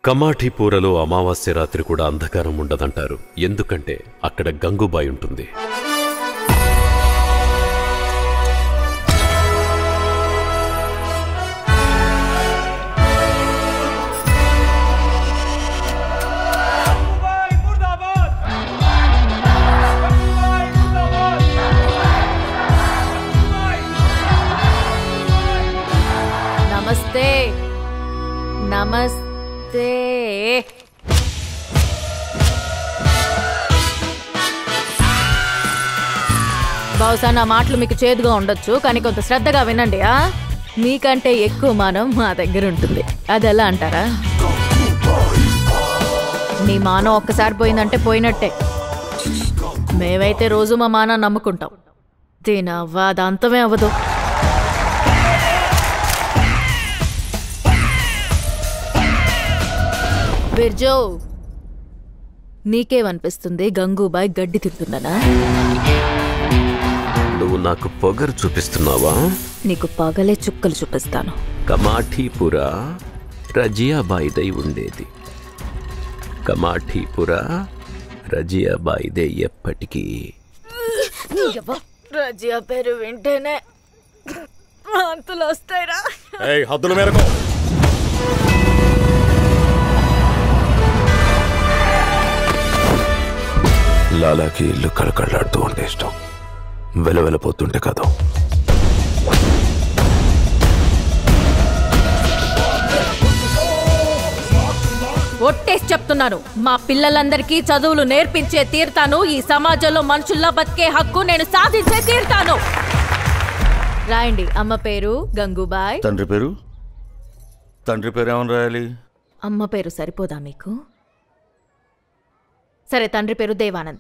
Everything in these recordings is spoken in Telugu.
కమాఠీపూరలో అమావాస్య రాత్రి కూడా అంధకారం ఉండదంటారు. ఎందుకంటే అక్కడ గంగూబాయి ఉంటుంది. నమస్తే నమస్తే. బహుశా నా మాటలు మీకు చేదుగా ఉండొచ్చు, కానీ కొంత శ్రద్ధగా వినండి. మీకంటే ఎక్కువ మానం మా దగ్గర ఉంటుంది. అది ఎలా అంటారా? మీ మానం ఒక్కసారి పోయిందంటే పోయినట్టే. మేమైతే రోజు మా మానం నమ్ముకుంటాం. దీనవ్వ అది అంతమే అవ్వదు. బిర్జో, నీకేమనిపిస్తుంది? గంగూబాయ్ గడ్డి తింటుందనా? నువ్వు నాకు పొగరు చూపిస్తున్నావా? నీకు పగలే చుక్కలు చూపిస్తాను. కమాఠీపుర రజియాబాయిదై ఉండేది. కమాఠీపుర రజియాబాయిదే ఎప్పటికీ. రజియా పేరు వింటేనే వాంతులు వస్తాయిరా. హద్దుల మేరకు లాలాకి ఇల్లు కళకళలాడుతూ ఉంటే ఇష్టం, వెలవెలపోతుంటే కాదు. ఒట్టేసి చెప్తున్నాను, మా పిల్లలందరికీ చదువులు నేర్పించే తీరుతాను. ఈ సమాజంలో మనుషుల్లా బతికే హక్కు నేను సాధించే తీరుతాను. రాయండి. అమ్మ పేరు గంగూబాయ్. తండ్రి పేరు? తండ్రి పేరు ఏమని రాయాలి? అమ్మ పేరు సరిపోదా మీకు? సరే, తండ్రి పేరు దేవానంద్.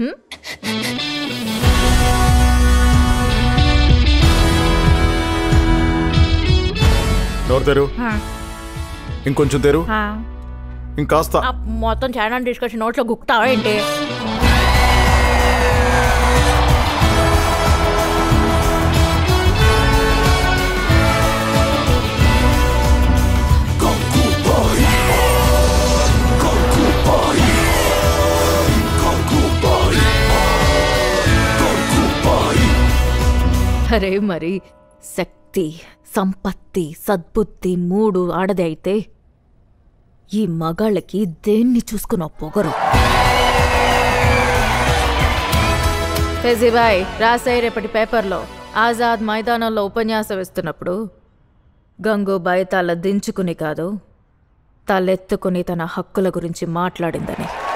నోరు తెరు. ఇంకొంచెం తెరు. ఇంకాస్త. మొత్తం చాలా డిస్కషన్ నోట్లో గుక్తావా ఏంటి? అరే మరి శక్తి, సంపత్తి, సద్బుద్ధి మూడు ఆడదే అయితే ఈ మగాళ్ళకి దేన్ని చూసుకున్న పొగరు. ఫెజీబాయ్ రాసాయి రేపటి పేపర్లో. ఆజాద్ మైదానంలో ఉపన్యాసం ఇస్తున్నప్పుడు గంగూబాయ్ తల దించుకుని కాదు, తలెత్తుకుని తన హక్కుల గురించి మాట్లాడిందని.